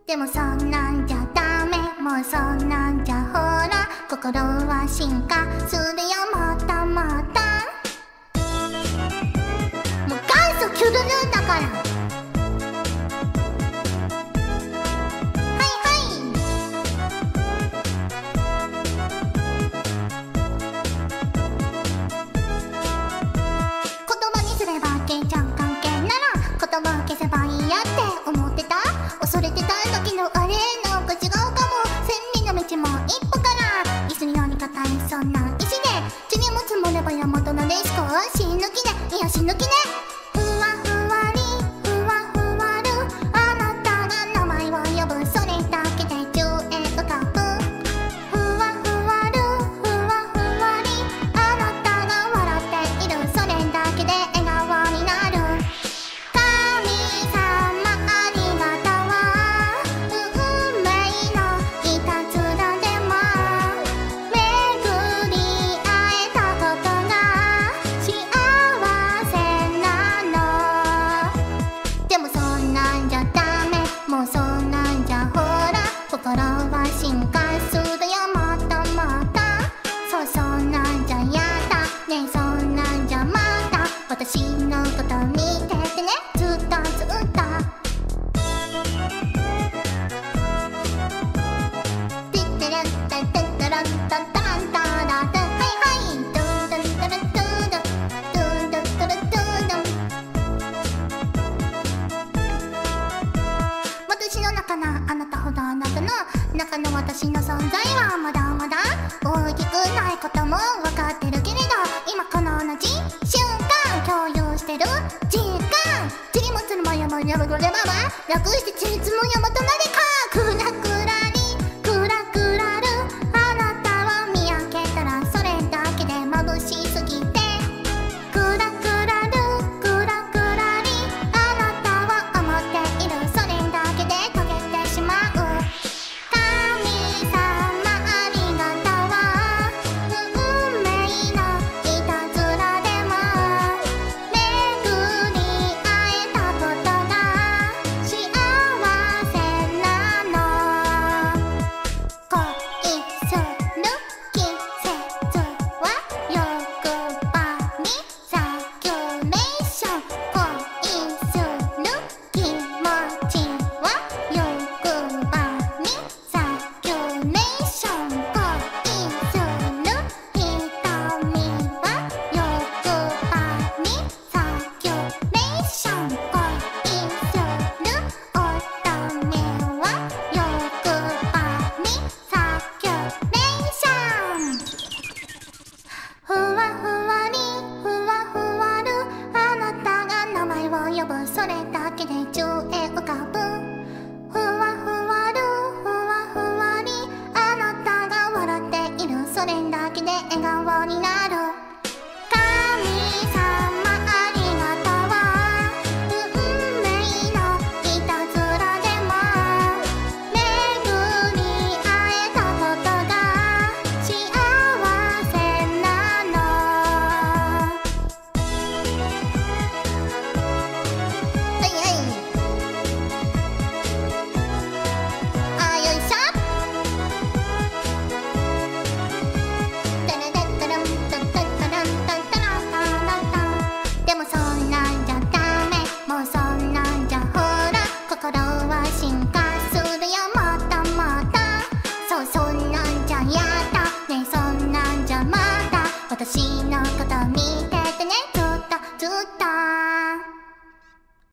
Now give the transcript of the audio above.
でもそんなんじゃダメ、もうそんなんじゃほら心は進化するよもっともっと。もう元祖キュルルンだから。はいはい。言葉にすればけんちゃん関係なら言葉を消せばいいやって思ってた。恐れてた時のあれなんか違うかも。千里の道も一歩から椅子にように硬いそんな石で地にも積もれば山となでしこ死ぬ気でいや死ぬ気でふわふわりふわふわるあなたが名前を呼ぶそれだけで10円浮かぶ。ふわふわるふわふわりあなたが笑っているそれだけで笑顔になる。神様ありがとう運命のいたずらでも巡り会えたことが幸せなの。でもそんなんじゃダメ、もうそんなんじゃほら心は進化するよもっともっと。そうそんなんじゃやだねえそんなんじゃまた私のこと見ててねずっとずっと。ティッテラッタタタラッタタランタラタはいはいドゥンドゥンドゥルドゥンドゥンドゥンドゥンドゥルドゥンドゥン。私の中のあなたほどあなたの中の私の存在はまだまだ大きくないことも分かってるけれど今この同じ瞬間共有してる時間次もつるもやもやもぐればば楽してちりつもやもとなでかくらくらりくらくらるあなたを見上げたらそれだけで眩しすぎてくらくらるくらくらりあなたを思っているそれだけで溶けてしまう。神様ありがとう運命のいたずらでも巡り会えたことが幸せなの。恋する季節は欲張りサキュレーション恋する気持ちは欲張りサキュレーション恋する瞳は欲張りサキュレーション恋する乙女は欲張りサキュレーション。ふわふわりふわふわるあなたが名前を呼ぶそれだけで10円浮かぶ。ふわふわるふわふわりあなたが笑っているそれだけで笑顔になる。神様ありがとう運命のいたずらでも巡り会えたことが幸せなの。はいはいあよいしょタラタタランタタタランタタランタランタ。でもそんなんじゃダメ、もうそんなんじゃほら心は進化